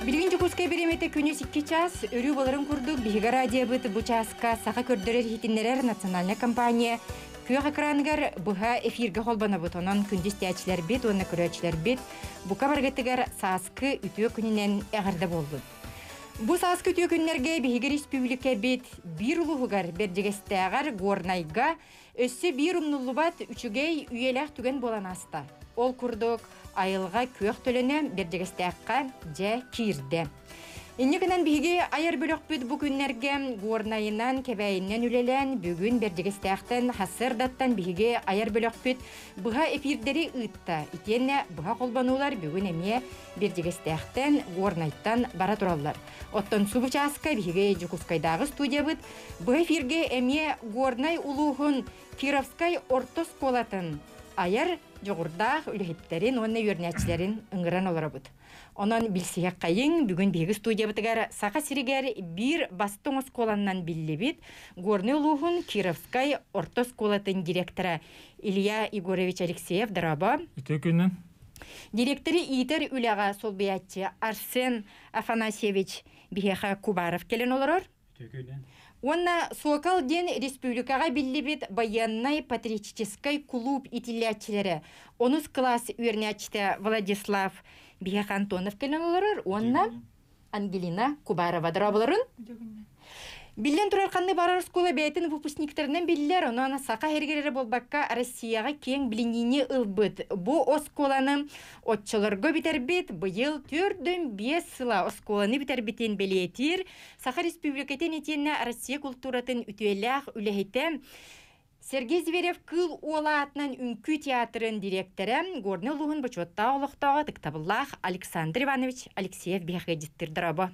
Билгин жукускай беремете күнүс 2 час өрү боларын курдук биһига радиобыт бу часка саха көрдөрөр хитиннерер национальная компания күйөк экранығар бұға эфирге холбана бұтонан күндіз тәчілер бет, оны көрөчілер бет, бұқа барғеттігер саскы үтіө күнінен әғірді болды. Бұ саскы үтіө күннерге бігі республика бет бір ұлығығар бердегестәғар горнайға өссі бір ұмнулы бат үчігей үйеләқ түген болан аста. Ол күрдік айылға күйөк төліне бердегестәққа жә кирді. Иннекінен бігі айыр бөлік бүт бұ күннерге горнайынан кәбәйінен үлелен бүгін бердегестәқтен хасырдаттан бігі айыр бөлік бүт бұға эфирдері ұйтта. Итенне бұға қолбанулар бүгін әме бердегестәқтен горнайттан бара тұралар. Оттан субы часка бігі Жукускайдағы студия бұт бұға эфирге әме горнай ұлуғын Кировскай ортос колатын айыр жоғырдақ үліхеттерін, онны өрнәтшілерін ұңғыран олары бұд. Онан білсіғек қайын бүгін бегі студия бұтығар сақа сирігер бір бастың осколаннан білі бит горны ұлуғын Кировскай ортос колатын директора Илья Егорович Алексеев дараба. Үті күнін? Директоры Итер үліға сол биятчы Арсен Афанасьевич Бихеха Кубаров келен оларыр. Үті күнін? Онна Сокал ден республикаға білібет военный патриотический клуб итилячілері. Онус класс өрнячті Владислав Бихех Антонов келен оларыр. Онна Ангелина Кубарова дарабыларын. Билен турарқанны барар скола бәйтін выпускниктерінен білілер, онан сақа хергерері болбаққа Россияға кең білініне ұлбыт. Бұ осколаны отчылырғы бітербет, бұйыл 4-5 сыла осколаны бітербетен белетір. Сақа республикатын етенне Россия культуратын үтуеләқ үләхетен Сергей Зверев кыл олатынан үнкі театрын директоры Горны ұлығын бұчотта олықтаға тіктабыллақ Александр Иванович Алексеев бейхедеттір дұрабы.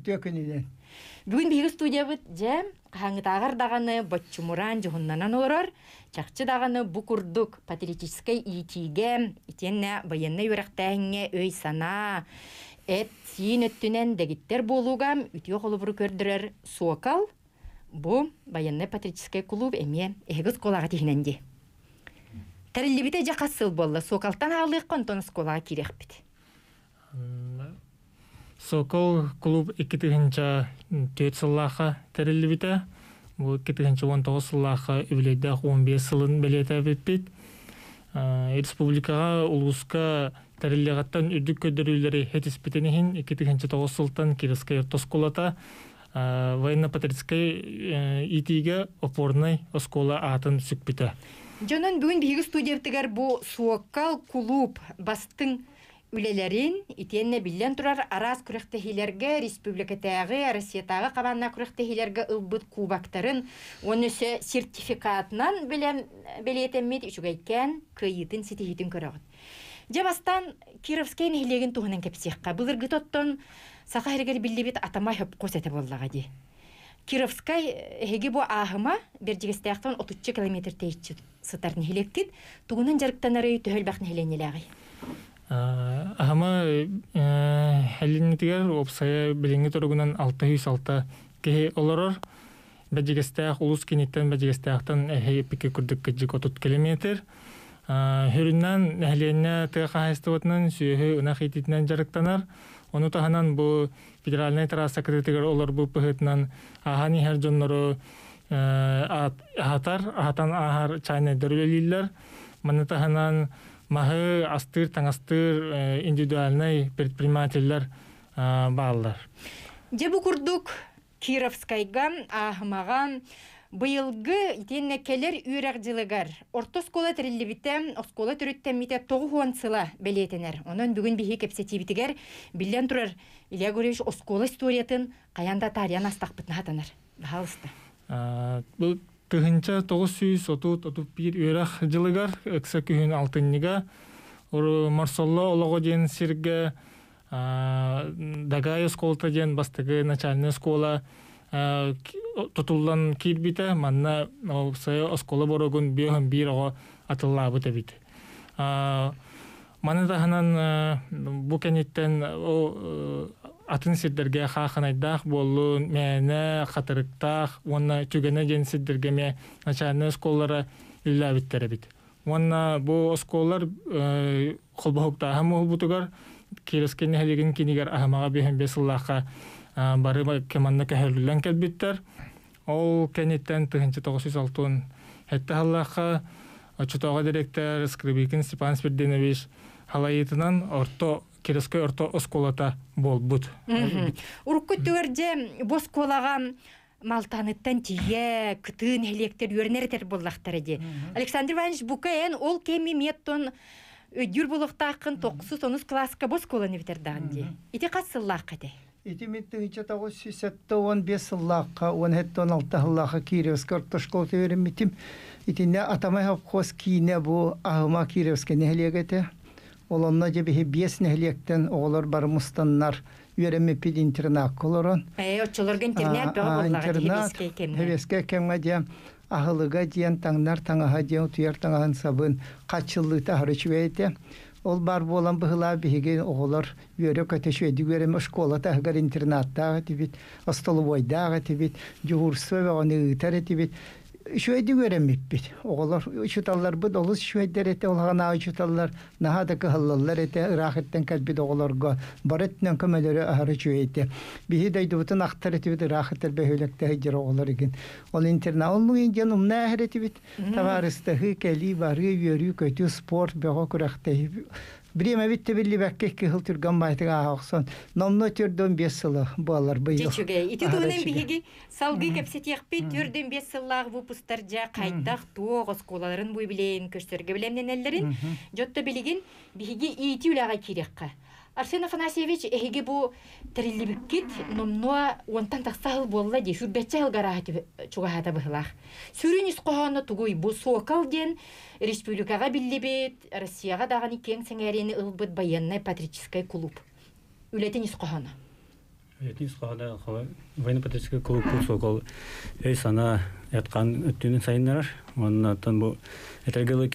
Бүгін бейгі студия бұд жем, қаңытағыр дағаны баччумуран жығыннанан олырар, чақчы дағаны бұқұрдық патриотическай итиге, итенне байынны өріқтәңе өй сана, әт сиін өттінен дәгіттер болуғам үтіе қолыбыры көрдірер Сокал, бұ байынны патриотическай клуб әме әгіз қолаға тегіненде. Тәрілі біте жақасыл болы, Сокалтан ағылық қонтон сколаға керек біт. Сокол клуб 2-4 сыллаға тәрілі біті. Бұл 2-19 сыллаға үлейдіғ 15 сылын білеті бітпет. Республикаға ұлғысқа тәрілі ғаттан үрдік көдірілері хетіс бітінігін 2-9 сылтан Кировскай ортос колата военно-патриотическай итиге опорный оскола атын сүк біті. Жонын бүгін бейгі студиявтығар бұл Сокал клуб бастың үлелерин итенне билен турар арас күректехилерге республикатагы Россиятагы кабанна күректехилерге ылбыт кубактарын онысы сертификатынан билетеммит үчүгайкен кыйытын ситихитин көрөгөт. Жабастан Кировскай нехилеген туһунан кепсиякка былыргы тоттон сака хергер биллибит атама хөп косете боллага ди. Кировскай хеги бу ахыма бердигестяктан 30 км тейчи сытар нехилектит тугунан жарыктанары төһөлбак нехиленелеги. Ахама хәлиннетігер опсая біліңі тұрғынан 606 кеге оларыр. Бәджігістәқ, ұлыс кенеттен бәджігістәқтан әхей пеке күрдік кәджік 30 километр. Хүріннен әхленне тұға қағыстығытынан сүйі ұнақ ететінен жарықтанар. Оны тағынан бұл федеральный трасса кредитігер олар бұл пұхытынан ағаны әр жонлары ағатан ағар чайнайдар өлелілер. Мұны тағынан Махы астыр, таңастыр индивидуальный предпринимательлер бағалар. Жебу күрдік Кировскайға ағымаған бұйылғы итенне келер үйрәқ жылығар. Орто скола тірілі бітем, оскола түріттен мите 9 сыла бәлетінер. Онын бүгін бігі кепсети бітігер білден тұрар Илья Гуревич оскола историятын қаянда тариян астақ бітін атанар. Бағалысты. Бұл Тыгынча 931 үйрәқ жылығар, өксі күйін алтынныға, ұры Марсолла олығы ден сірге, Дагай осколта ден бастығы начальный оскола тұтылдан кейбіті, манна оскола борығын бүйіғын бір оғы атылла бұты біті. Маны дағынан бұл кәнеттен атын сиддерге хаханайдах болу мәне хатырыктах онна түгене ден сиддерге ме начальный школлары үлләбиттер бит. Онна бу школлар холбохуктахы мухбутугар кирескен хелеген кинигер ахмага бehen бесыллаха бары команда кахерлен келбиттер. Ол кенеттен 1906 хетте халлаха очтога директор Скрибикин Степан Спирденович халайытынан орто киреске орто осколата болбут. Уруккуттуерде босколаган малтаныттан тие кытын хелектер юрнертер боллахтар эди. Александр Иванович Букаен ол кеми меттон өдүр булуктакын 9-10 класска босколаны битердаган. Ити катсыллак кете. Ити миттигиче тагы 15 сыллакка 16 сыллакка Киревскер тошкол теверимитим. Итине атамай хапхоз кийне бу ахма Киревске нехлегете. Олонна жебе 5 нехлектен оголор бармыстаннар. Юреме пид интернат колорон. Очолорга интернат боллагы Киревске кемге. Киревске кемге ахылыга диен таңнар таңаха диен туяр таңахан сабын качыллыта харычвейте. Ол бар болан быхыла биһиги оголор үйөрө көтөшөйдү көрөм школата агар интернаттагы тибит остоловойдагы тибит жуурсу ваганы тары тибит шөйдү көрөмүппит оголор учуталлар бу долус шөйдерете олгана учуталлар нахада кыллаллар эте рахаттан калбит оголорго бареттен көмөлөрү ары чөйте биһи дайдыбытын актары тибит рахаттар бөһөлөктө хижер оголор экен ол интернат олну инген умна хере тибит таварыстагы кели бары үйөрү көтү спорт бего көрөктө Бреме битте билли бәккекке хыл түрган байтыга ақсан. Номно түрден 5 сылы балар быйыл. Чечуге. Ити туынан биһиги салгы кепсет яқпит түрден 5 сыллағы бу пустаржа қайдақ тоғыз колаларын буй билейін көштерге билемненелерин. Жотто билигин биһиги ити үлаға кирекка. Арсен Афанасьевич эһиги бу терилибиккит номно онтан тақсал болла ди хүрбетче алгарахати чугахата быхлах. Сүрүнис кохоно тугуй бу сокал ден республикага биллибит, Россияга даганы кең сеңерени ылбыт военный патриотический клуб. Үлетинис кохоно. Үлетинис кохоно военно-патриотический клуб сокал сана яткан өттүнүн сайыннар. Оннан бу этергелы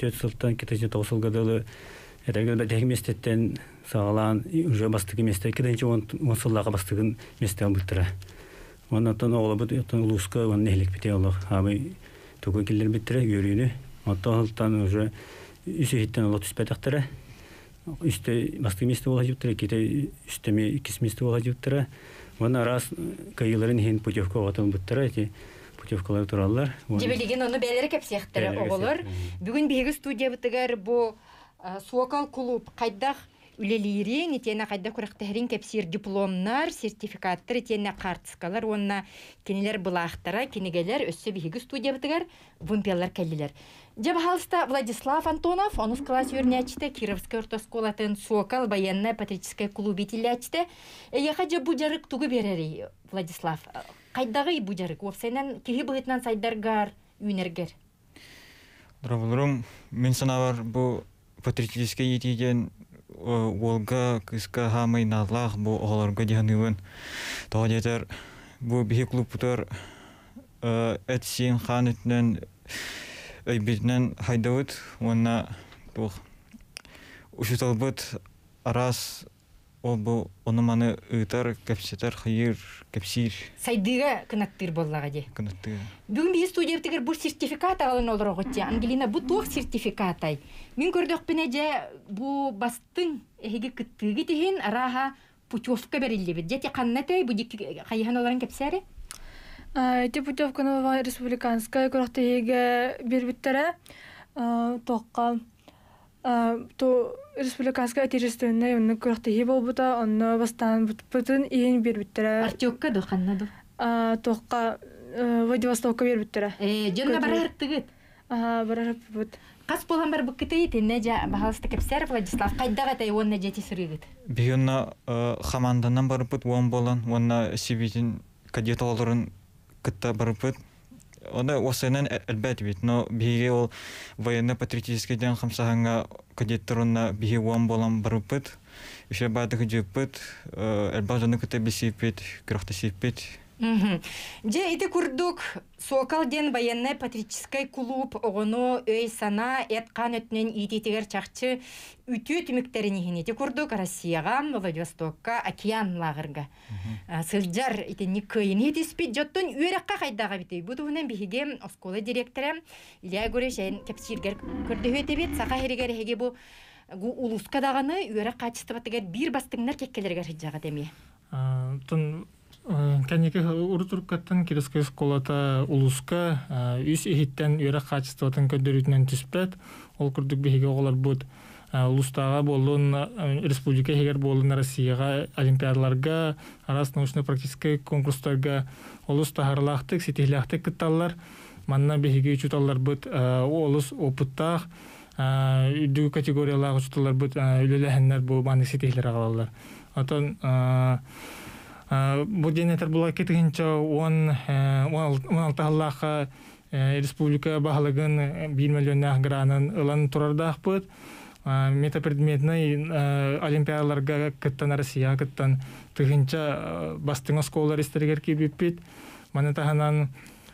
2009 гадалы этергеле дегместеттен сагалан уже бастыгы месте кеденче он сыллага бастыгын месте албыттыра. Оннан оглобут луска он нехлек бите олох. Абы тугу киллер биттире үйрүнү. Оттан уже үсөйттен олот түспетактыра. Үстө бастыгы месте бола жыптыра, кете үстөме 2 месте бола жыптыра. Онна раз кайыларын хен путевка отын буттыра, эти путевкалар тураллар. Жебелеген оны бәлері кепсияқтыры оғылыр. Бүгін бейгі студия бұтығар бұл Сокал клуб қайдақ үлелерин, етені қайда көріқтәрін кепсир дипломнар, сертификаттар, етені қартыскалар, онына кенелер бұлақтара, кенегелер, өссі бейгі студия бұтығар, вымпиялар кәлілер. Жабы халыста Владислав Антонов, 10 класс өрнячті, Кировская ортосколатын Сокал военная патриотическая клуб етілячті. Яға жа бұжарық тұғы берері, Владислав. Қайдағы бұжарық? Опсайнан кеге бұғытнан сайдарғар, үйнергер? Дұрабылырым, мен санавар бұл патриотический етейден Волга, кыска хамай налах бу оғаларға дегенігін. Тоға детер, бу бихи клубтар әтсен хан етінен өйбетінен хайдауыд, онна ұшыталбыд арас ол бу оныманы ұйтар, кәпсетар, хайыр, кәпсир. Сайдыға кынаттыр боллаға де. Кынаттыр. Бүгін бейі студиябтығыр бұл сертификат алын олар оғытте. Ангелина, бұл тоқ сертификатай. Мен көрдіқ біне же бұл бастың әйгі күттігі дейін араға путевка берілі бет. Жете қаннатай бұл қайыған оларын кәпсәрі? Эти путевка новая республиканская, көріқті әйгі бербіттері тоққа то республиканская отечественная онны көріқтігі болбыта, онны бастан бұтын ең бербіттері. Артёкка до қаннады? Тоққа Владивостокка бербіттері. Жонна бара әрттігіт? Бара әрттігіт. Қас болан бар бұққыты етін, нәжа бағалысты кәпсәрі Владислав, қайдағы тәй онна жәте сүрегіт? Бейонна хаманданан барыпыт, он болан, онна сибетін кадет оларын кытта барыпыт. Оны осайнан әлбәт бит, но бейге ол военно-патриотический ден қамсағанға кадеттеронна бейге он болан барыпыт. Үше бадығы жөппіт, әлбәт жаны күті бесепет, күріқті сепет. Же ити курдук Сокал ден военный патриотический клуб оғыну өй сана этқан өтінен ететігер чақчы үті түміктерін ехін еті курдук Россияға, Владивостокка, океан лағырға. Сылжар итені көйін етеспет жоттын үйераққа қайдаға бітей. Бұтығынан бейге осколы директоры Илья Гуреш әйін кәпсиргер көрді өте бет. Сақа херігер әйге бұл улуска даганы үөрэ качыстыбатыгар бир бастыңнар кеккелергер хиджага деме. Тон кәнеке урутуркаттан Кировская школата улуска үс эхиттен үөрэ качыстыбатын көдөрүтүнөн түспөт. Ол курдук биһиге оголар бут улустага болун республика хегер болун Россияга олимпиадаларга, арас научно-практический конкурстарга олус тахарлахтык, сетихлахтык кытталлар. Манна биһиге учуталлар бут олус опыттах, үдүгү категориялага учуталлар бут үлелехеннер бу маны сетихлер агалалар. Атон бу денетер була кетигинче 16 республика баһалыгын 1 миллион гранын ылан турардах бут. Метапредметный олимпиадаларга кыттан Россия кыттан тыгынча бастыңа сколар истергер кибиппит. Маны таханан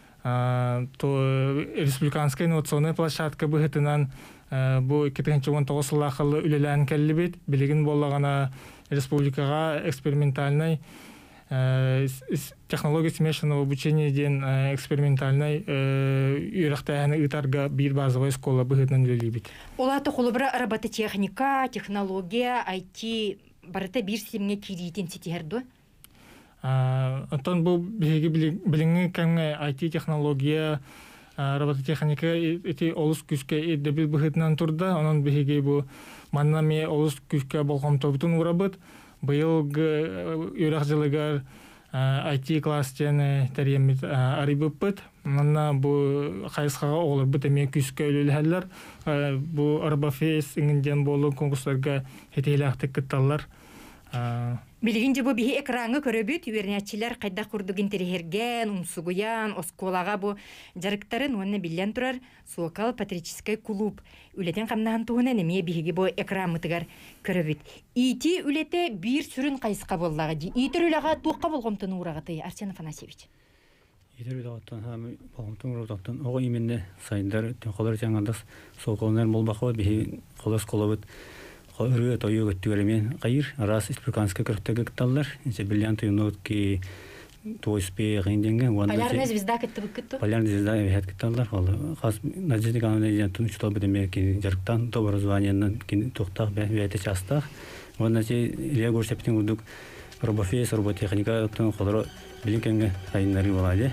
то республиканская инновационная площадка быһытынан бу 2019 сыллахылы үлелән келлибит. Билигин боллагана республикага экспериментальный технология смешанного обучения ден экспериментальной үйрәктәһәне итарга бир базовая школа быһытынан үлелибит. Олаты холобра робототехника, технология, IT барыта бир семге киритин ситиһерду. Антон бу биһиге билиңи кемге IT технология, робототехника эти олус күскә дебил быһытынан турда, анан биһиге бу маннаме олус күскә болгон тобутун урабыт. Быйылгы үйрәк жылыгар IT класстен тәриемит арибыппыт. Манна бу хайсхага олар бит эме күскә үлеләләр. Бу арбафес иңдән болу конкурсларга хетеләхтек кытталлар. Билигинже бу биһи экранга көрөбүт үйрәнәчиләр кайда курдугын терехерген, умсугуян, осколага бу жарыктарын онны билен турар Сокол патриотический клуб. Үлетен камнаһан туһуна неме биһиге бу экран мытыгар көрөбүт. Ити үлете бир сүрүн кайыска боллага ди. Итер үлага туакка болгомтун урагаты Арсен Афанасьевич. Итер үлагаттан һәм болгомтун урагаттан ого именне сайындар төнколар жаңгандас Соколнар болбакы биһи колос колобут. Хөрү тойу götүгөрмен кайыр арас республиканская кырыктагы кытталлар. Инде бриллиант юнотки тойспе генденген ванда. Полярная звезда кыттыбыкты. Полярная звезда хет кытталлар. Ал хас Надежда Ивановна тунчтал бидеме ки жарктан то образованиянан ки токтак бәйте частак. Ванда же Илья Горшептин удук робофес, роботехника тон холро билинкенге сайыннары болады.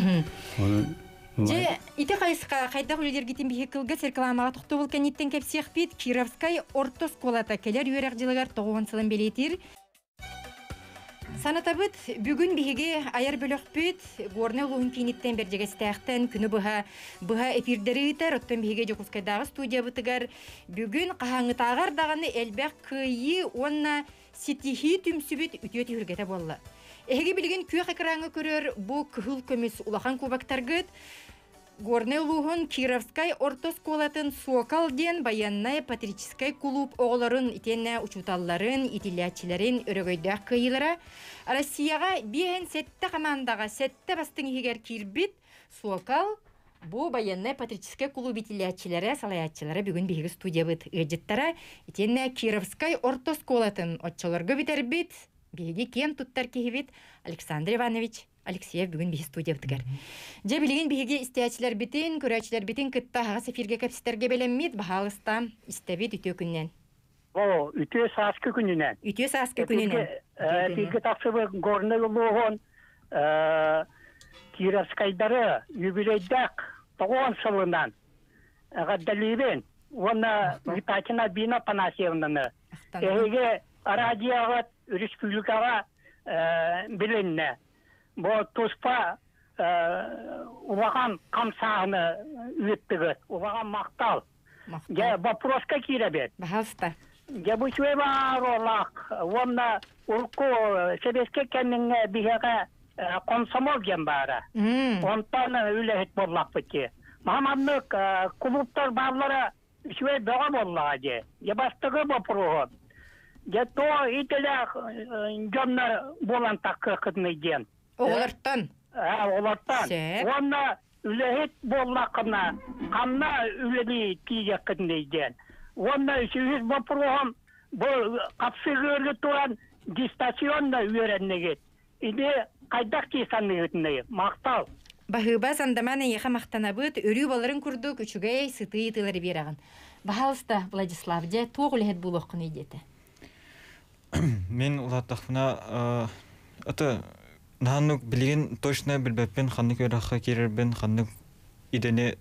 Же ите кайыска кайда үлдергитин бихекилге рекламага токтолуп кенеттен кепсехпит Кировская ортосколата келер үйрәк жылыгар 9 сылын белетир. Санатабыт бүгүн биһиге аяр бөлөкпүт горне улуун киниттен бержегестәхтен күнү быха эфирдери итер оттон биһиге жокускайдагы студия бытыгар бүгүн кахаңытагар даганы элбек кыйы онна ситихи түмсүбүт үтөт үргете болла. Эге билген күйөк экранга көрөр бу кыхыл көмүс улахан кубактаргыт горне улуун Кировская ортосколатын Сокол ден баянная патриотический клуб оголорун итенне учуталларын, итилячилерин өрөгөйдөх кыйылара Россияга биен сетте командага сетте бастың егер кирбит Сокол бу баянная патриотический клуб итилячилери, салаятчылары бүгүн биги студия бит ыжыттара итенне Кировская ортосколатын отчолорго битербит биги кен туттар кихибит Александр Иванович Алексеев бүгүн биги студия битгер. Же билген биги истеячилер битин, көрөчүлөр битин кытта хагас эфирге кепстерге белеммит баалыста истебит үтө күннен. О, үтө сааскы күнүнөн. Үтө сааскы күнүнөн. Биги таксыбы горны болгон Кировскайдары юбилейдак 9 сылынан гаддалибен. Оны Витачина Бина Панасьевнаны. Эге радиога республикага биленне. Бо туспа улаган камсааны үттүгөт, улаган мактал. Я вопроска киребет. Бахалста. Я бучуй баролак, вона урку себеске кеннинге бихеге комсомол ген бара. Онтан үлехет боллак бити. Мамамнык клубтар барлары шуй бага боллагы. Я бастыгы вопрос. Я то ителях жоннар болан такы кытныйден. Олартан. Олартан. Онна үлехет боллакына, камна үлели тиге кытныйден. Онна үшүз вопросом бұл капсыгырлы туран дистанционно үйреннегет. Иде кайдак тесанны өтүнөй. Мактал. Бахыба сандамана яха мақтанабыт, өрүү баларын курдук, үчүгэй сытыы тылары бераган. Бахалыста, Владислав, де туох үлэхет булоққын идеті. Мен улаттақпына аты наханнук билген точно билбеппен ханнык өраққа керербен ханнык иденнен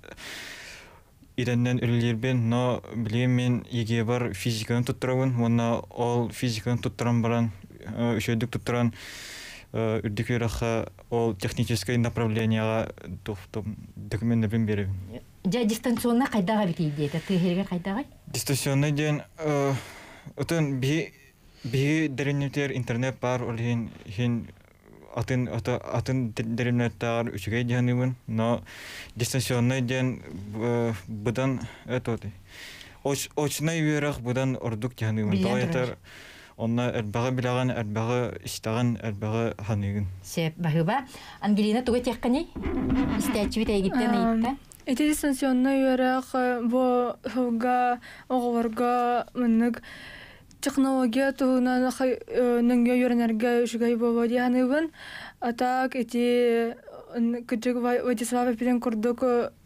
үлелербен, но билген мен еге бар физиканы туттырабын, онна ол физиканы туттыран баран, үшөйдік туттыран үрдік өраққа ол техническое направленияға документтерін беребін. Жа дистанционна қайдаға бит идеті, тыгерге қайдаға? Дистанционный ден отын биги деренетер интернет бар, ол хен атын деренеттар үчүгэй дяныбын, но дистанционный ден бұдан очный үйерақ бұдан ордук дяныбын. Тоғайтар онна әрбағы білаған, әрбағы істаған, әрбағы ханығын. Сеп, Бахыба. Ангелина, туға текқаны? Истәчівет әйгіттен әйітті? Эти дистанционный үйерақ бо хуга оғыларға мұнық технология туғынан ныңға үйерінерге үшігай боба дейханығын. Атак эти күджік Владислава пирен күрдік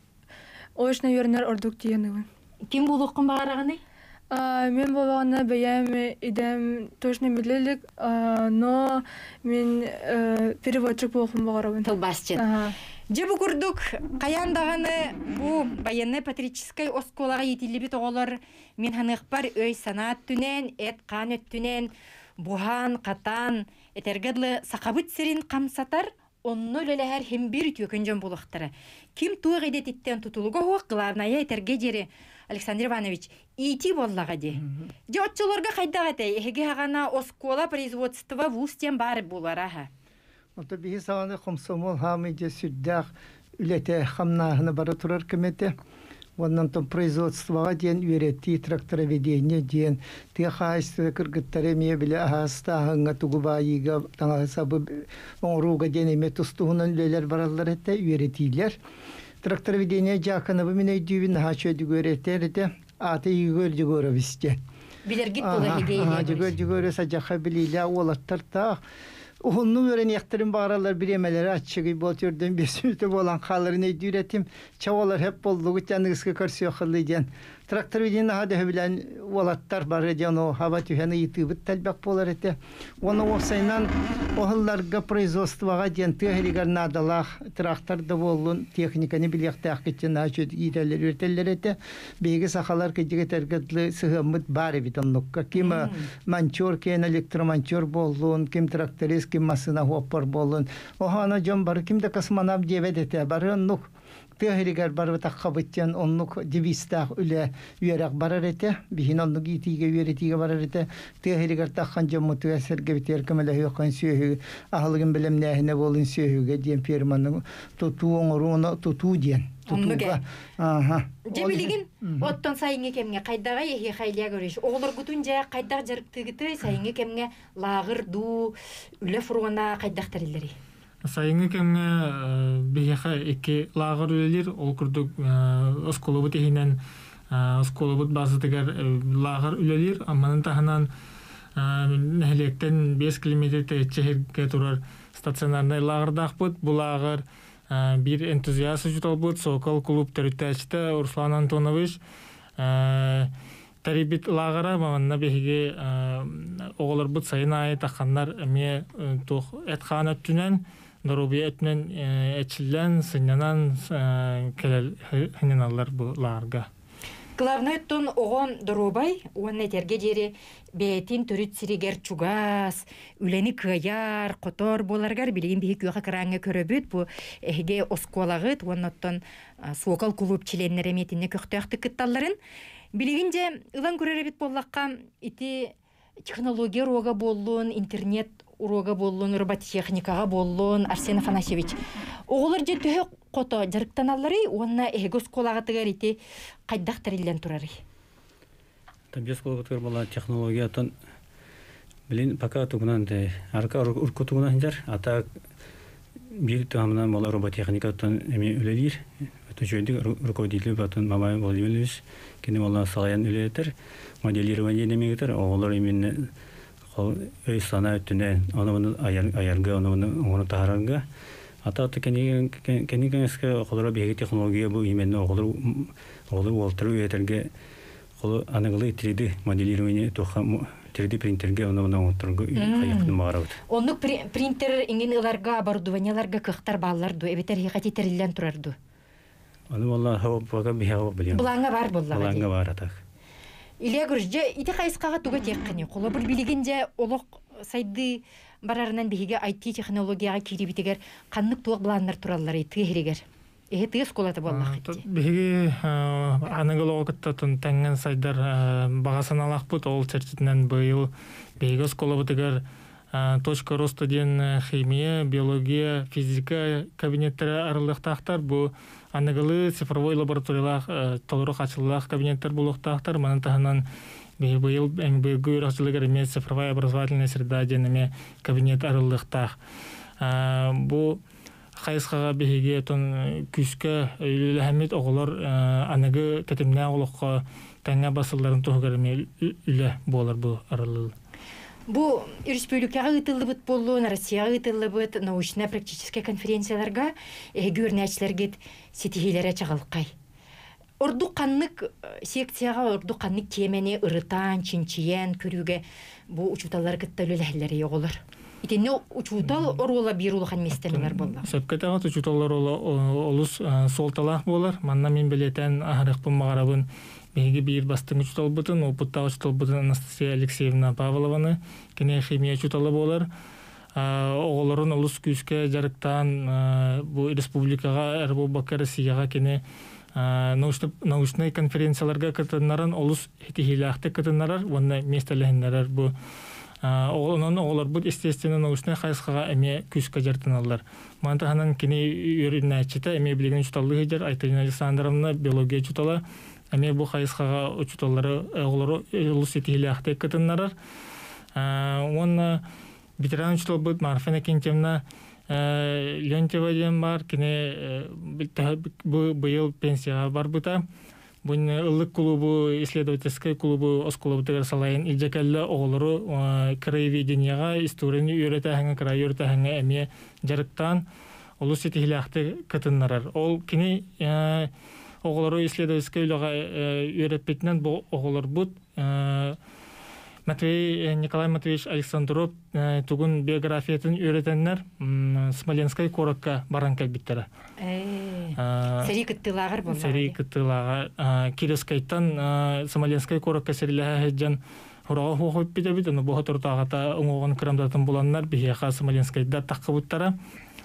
ойшына үйерінер ордук дейханығын. Кем болуққын бағарағаны? Мен болғаны бәйәм идем точно білелік, но мен переводчик болуқын бағарағын. Тылбасчын. Жебу курдук каяндаганы бу военный патриотической осколага етилибит оголор мен ханык-бар өй санаат түнен, эт кан өттүнен, бухан, катан, этергедлы сакабыт сирин камсатар, онно лөләһәр хем бир төкөнжөн булыктары. Ким туг идеттен тутулуга хуак главная этерге жери Александр Иванович ити боллага ди. Жотчолорга кайдага тей, эге хагана оскола производства вустен бар булараха. Ота биһи сааны комсомол хамыйже сүддах үлете хамнаахына бара турар кемете. Оннан том производствоға ден үйретті трактороведение ден техайсы кыргыттары мие биле ахастахыңа тугубайыга таңа сабы оңруга ден еме тустуғынан үлелер баралар етті үйретилер. Трактороведение жақыныбы мен өйдүйбін хачөді көреттер еті аты үйгөл жүгөрі бісте. Билергит болы хегейлер. Жүгөрі сажақа білейлі олаттар тақ. Oğunlu öğreneklerin bağırlar bir emeleri açığı boltörden bir sürüte olan kalırını üretim çavalar hep bolluğu canınızı karşı yakılıyken traktör videnin hadi bilen olatlar var ediyor o hava tüheni yıtıbıt talbak bolar ete onu olsaynan oğullarga производствоға ден tehlikar nadalaq traktörde bolun teknikani bilyakta akıtçın açı ilerler üreteller ete beygi sakalar kecige tergedli sıhımıt bari bitanlıkka kim mançor ken elektromançor bolun kim traktörist kim masına hopper bolun o hana jom bar kim de kasmanab devet ete barın nuk tehlikar bar takabıtçın onluk divistaq üle üyerak barar ete bihin onluk itiga üyeretiga barar ete tehlikar takhan jom mutueserge biter kemele yokan sühü ahılgın bilem nehine bolun sühüge diyen firmanın tutu onuruna tutu diyen tutuga aha Cebiligin otton sayınge kemge kaydaga yehi hayliya görüş oğlur gutunca kaydag jarıktığıtı sayınge kemge lağır du üle furgana kaydag terilleri Sayınge kemge biheha iki lağır ülelir ol kurduk oskolobut ehinen oskolobut bazıdıgar lağır ülelir amanın tahanan nehelekten 5 kilometre teçehirge turar staционарный лағырдақ бұд бұл лағыр bir энтузиаст жұтал бұд Сокол клуб төрүттәчті Руслан Антонович тарибит лағыра мағанна бейге оғылар бұд сайын айы таққандар әме тұқ әтқаны түнен Доруби әтінен әтшілден сынянан кәлел хынен алар бұл лағырға Главный тон оғын дұрубай, оған әтерге жері бәйтін түріт сиригер чугас, үлені күйяр, қотор боларғар білейін бейі күйіға қыраңы көрөбіт, бұл әйге осколағыт, оғын Сокол клуб чиленнері метіне көқтіяқты күтталарын. Білейін же, ұлан көреребіт болаққа, ити технология рога болуын, интернет урога болуын, роботехникаға болуын, Арсен Афанасьевич. Оғылар же түйі қото жарықтан аллары, онына әйгіз қолағатығар еті қайдақ тәрелден тұрары. Табес қолағатығар бола технологиятын білін пока тұғынан арқа ұрқы тұғынан жар, ата бір тұғамынан бола роботехникатын әме өлелер, жөйдік руководителі батын Мамай Владимирович, кені бола салаян өлелетер, моделирование демегетер, оғылар емен өй сана өттіне, оны аярға, оны тағарарға, Ата кенигенске холора беги технология бу именно холор волтер үетерге холо аныгылы 3D моделирование тоха 3D принтерге оны оттургу кайыптын баарабыт. Онук принтер иңин ыларга оборудованияларга кыхтар балларду, эбетер хикатитерилен турарду. Аны валла хава бихава билем. Булаңга бар боллага. Булаңга бар атак. Иле гүрҗе ите кайыскага туга теккени. Коло бир билигинже олок сайды барарынан биһиге IT технологияга кирибитигер каннык туак буланнар тураллар тыгеригер. Тыгыз колаты боллак. Биһиге аныгылогыттатын тәңген сайдар багасын алакпыт ол чертитинен быйыл биһиге сколабытыгер точка роста ден химия, биология, физика кабинеттері арылықтақтар. Бұл аныгылы цифровой лабораториялар толырық ачылылақ кабинеттер болуқтақтар. Манын тағынан быйыл әңбегі рақчылығыр еме цифровая образовательная среда денеме кабинет арылықтақ. Бұл қайысқаға бейге тон күскі үлі оғылар аныгы тәтімне оғылыққа тәңе басыларын тұғығыр еме үлі болар бұл арылығы. Бу республикага ытылыбыт болуун, Россияга ытылыбыт научно-практический конференцияларга көрнәчләргә сетихиләре чыгалкай. Орду каннык секцияга орду каннык темени ырытан, чинчиен көрүгө бу учуталар кытталыләһләре йоголар. Итенне учутал орола бир улган местелер болду. Сепкетага учуталар олус солталах болар. Манна мен билетен ахырык бумагарабын беги бир бастың учутал бутын, опытта учутал бутын Анастасия Алексеевна Павлованы кене химия учуталы болар. Оголорун олус күскө жарыктан бу республикага Республика Россияга кене научный конференцияларга кытыннарын олус хитихилахты кытыннарар, онна местелехиннерер бу оголонон оголор бу естественно научный хайсхага эме күскө жартыналар. Мантаханан кене үйрүннәчите эме билген учуталлыгы жар Айталина Александровна биология учутала. Эме бу хайсхага учуталлары оголору олус хитихилахты кытыннарар. Онна ветеран учутал бут Марфина Кентьевна Леонтьева ден бар, кене быйыл пенсияга бар бута. Бун ыллык клубу, исследовательский клубу Осколобутыгар салайын иджекелле оголору краеведенияга историяны үйрөтәһәңе, край үйрөтәһәңе эме жарыктан олус сетихилахты кытыннарар. Ол кене оголору исследовательский үйрөтпетинен бу оголор бут Николай Матвеевич Александров тугун биографиятын үйрөтеннер Смоленскай коракка баран калбиттері. Сери кыттылагар болар. Сери кыттылага Кировскайттан Смоленскай коракка серилеха хеджан хорага хохоп бите-бите, но бұға тұртағата ұңғоған кырамдатын боланнар бихеха Смоленскайда таққы бұттара.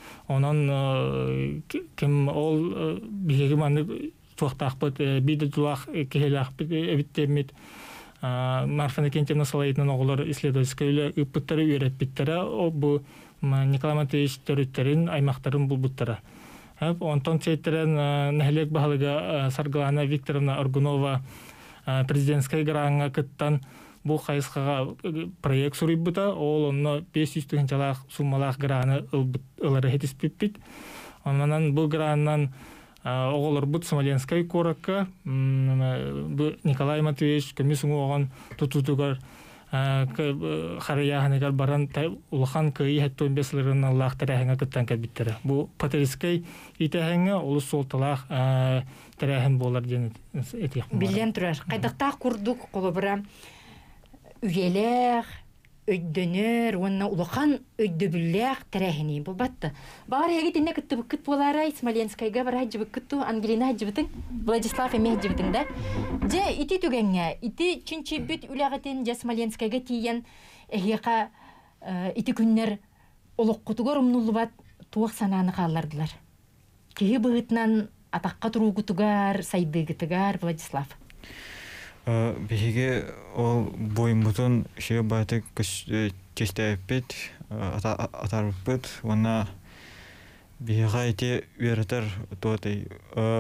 Онан кем ол бихеги маны туақтақ бұт, биді туақ кехелақ біттемет. Марфина Кентьевна салайытынан оғылар исследовательскай үппіттері үйретпіттері, бұл Николай Матвеевич төріттерін, аймақтарын бұл бұттары. Онтон сейттерін нәхілек бағалыға Саргалана Викторовна Оргунова президентскай гранға кыттан бұл қайысқаға проект сұрып бұта, ол онына 500 жалақ суммалақ граны ұлары хетіспіппіт. Онынан бұл гранынан оғылар бұт Смоленскай коракка, Николай Матвеевич көмесің оған тұтутуғар қараяғынығар баран ұлған көйі әтті 15-лерін Аллах тәрәхіңі күттен кәбіттері. Бұл Патерискай итәхіңі олы солталақ тәрәхін болар дені әтек. Білден тұрар. Қайдақтақ күрдік қолы бұра үйелер, өйдөнөр, онна улахан өйдөбүлләк тәрәхини бұл батты. Бағар егет инне күтті бүккіт болара, Смоленскайга бар хаджы бүккітту, Ангелина хаджы бүтін, Владислав эме хаджы бүтін да. Же ити түгенге, ити чүнчі бүт үләғетін же Смоленскайга тиен әхеқа ити күннер олық құтығыр ұмнулы бат туақ сананы қалардылар. Кеге бұғытынан атаққа тұру күтігар, сайды күтігар, Владислав. Беге ол боймутун шеге байтык кестәппет атарыппет, оны бега ите үйретер тотой.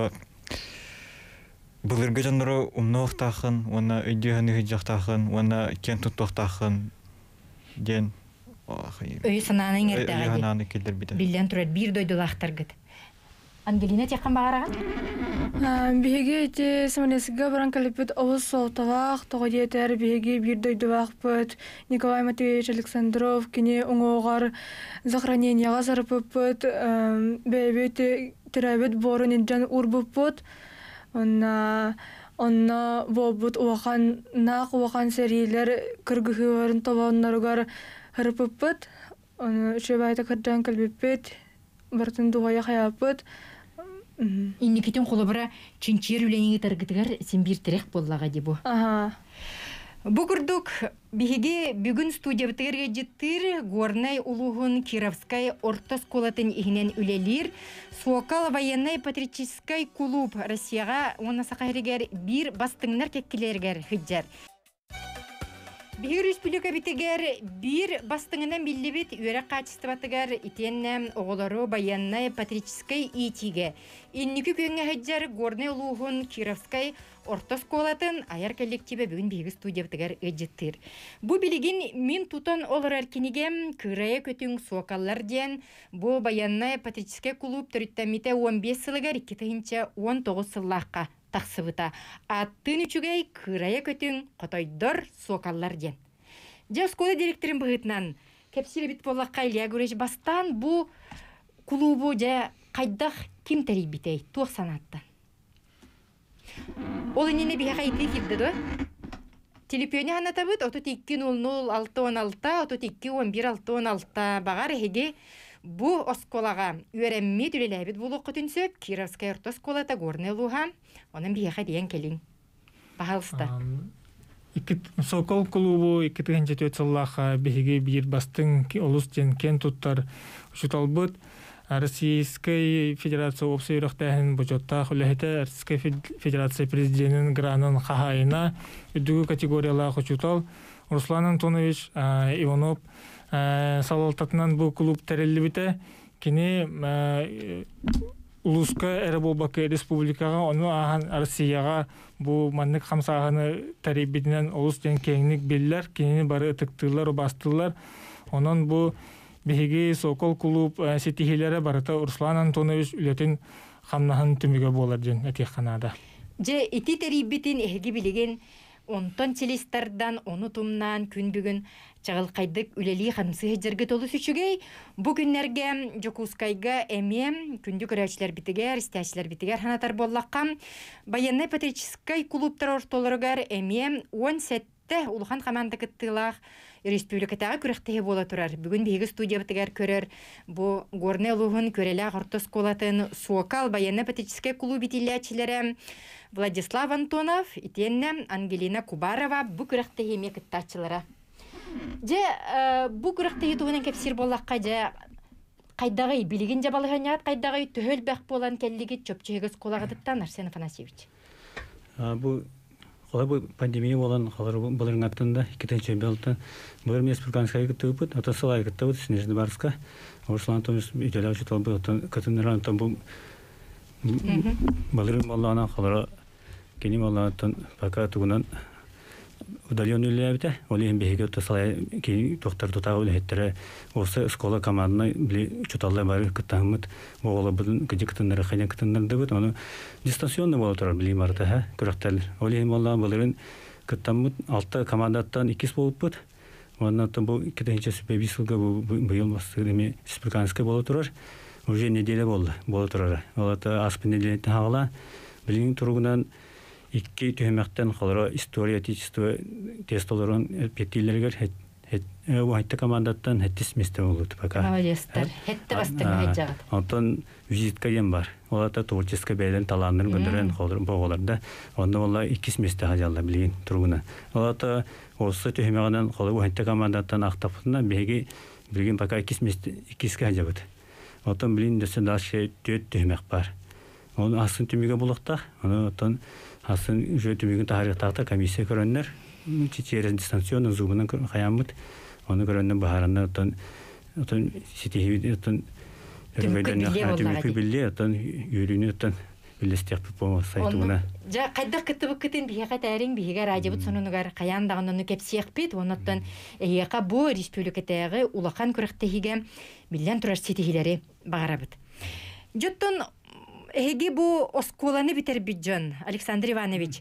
Былыргы жанры умноқтақын, оны өйдегіні жақтақын, оны кен тұттақтақын ден. Өй сананың әрдіғады. Келдер биді. Білден тұрады, бір дойдылақтар гыд. Ангелина текқан бағараған? Биһиги ити саманесига баран калиппит овус солтавах, тоҕодиэтэр биһиги бир дойдубахпыт. Николай Матвеевич Александров кини оҥоҕар захороненияга сарыппыт, бэйбит тирабит борун инжан урбуппут. Онна болбут уахан наак уахан серийлер кыргыхыарын тобоннарыгар хырыппыт. Шебайта кырдан калбиппит, бартын дугая хаяппыт. Инникитин холобара чинчер үлеңи таргытыгар сен бир терек боллага дибу. Бу курдук биһиги бүгүн студия битерге життир Горный улугун Кировскай орта школатын ихинен үлелир Сокол военный патриотический клуб Россияга оны сакайригер бир бастыңнар кеккилергер хыджар. Бир республика битегер бир бастыңынан биллибит үйрә качестватыгар итеннәм оголору военный патриотический итиге. Инники көнгә хәҗҗәр Горный улугун Кировскай орта школатын аяр коллективе бүгін биги студия битегер эҗиттер. Бу билигин мин тутан олар кинигем кырая көтүң сокаллар дигән бу военный патриотический клуб төрүттәмите 15 сылыгар 2019 сыллакка тақсыбыта. Аттын үчүгей кырая көтүң котойдор сокаллар ден. Жа школа директорын бұғытнан кәпсілі бит болаққа илия көреш бастан бу клубу жа қайдақ ким тәрей бітей туақ санаттан. Ол инене бия қайты килді до? Телепионе ханата бұд 32-00-616, 32-11-616 бағар әйге бу осколага үйрәмме түлеләбит булу көтүнсөп Кировская орта школата Горный улуга онын бияха диен келин. Бахалста. Сокол клубу 2004 сыллаха биһиги бир бастың олус ден кен туттар учуталбыт Российской Федерация обсыйрыктаһын бочотта хүләһәтә Российская Федерация президентын гранын хахайына үдүгү категориялар учутал Руслан Антонович Иванов салалтатынан бу клуб тәрелли бите кини улуска Эреболбакы республикага оны ахан Россияга бу маннык хамсаганы тарибидинен улус ден кеңник биллер кини бары ытыктылар бастылар онон бу биһиги Сокол клуб сетихилере барыта Руслан Антонович үлетин хамнаһын түмүгө болар ден этиханада Же ити тарибитин эһиги билеген онтон телестардан оны тумнан күн бүгін чағыл қайдық үлелі қанысы хеджерге толы сүчігей. Бүгіннерге Жокускайга әмем күнді көрәчілер бітігер, істәчілер бітігер ханатар боллаққам. Военный патриотический клубтар ортолырығар әмем 10 сәтті улухан команда кыттылақ республикатағы күректегі бола тұрар. Бүгін бейгі студия бітігер көрер. Бұ Горный улуғын көрелі ағырты сколатын Сокол военный патриотический клуб итилячілері Владислав Антонов, итеннем Ангелина Кубарова бу күрәктәге мекеттачылары. Же бу күрәктәге тугынан кепсир боллакка же кайдагы билеген жабалыганят кайдагы төхөл бак болан келлиги чөпчөгөс колагыттан Арсен Афанасьевич. Бу пандемия болан халар булырын аттында 2-нче белтен булыр республиканская кытыбыт, атасылай кытыбыт Снежный Барска. Руслан Антонович иделәүче толбы кытыннаран там бу балырын боллана халара кени боллатан пока тугунан удаленный лебте олен беге тасалай ки доктор тутау леттер осы школа команданы били чуталлар бар кытамыт ола будун кыжыктындар ханякытындар дебет аны дистанционный боло турар били марта ха көрөктөр олен болла балырын кытамыт 6 командаттан 2 болуппут ондан бу 2-нче суббисылга бу быйыл бастырыми республиканский боло турар уже неделя боло турар олата аспын неделя хагала билин тургунан 2 төһмәктән халыра история отечества тестоларын петиллергер айтты командаттан хәттис месте булды пока. Молодецтер. Хәтте бастырга җагат. Антон визитка ем бар. Олата творческий бәйлән таланнарын гөндерен халыр боголарда. Анда валла 2 месте хаҗалла билген тургуна. Олата осы төһмәгәннән халыр айтты командаттан актапына беге билген пока 2 месте 2 хаҗабыт. Антон билин дәсә дашә төһмәк бар. Оны асын түмигә булыкта. Аны антон асын уже түмигә тарихта комиссия көрәннәр. Через дистанционный зубынан хаямыт. Оны көрәннәр баһараннар антон ситеһи антон түмигә биле антон юрүнү антон билестек по сайтуна. Ja кайда кытыбы кытын бияга тәрин бияга радиобут сонунугар каяндагынны кепсиек бит. Оннан яка бу республикадагы улахан күрәктәһиге билен турар ситеһиләре багарабыт. Жоттон эге бу осколаны битер биджан Александр Иванович.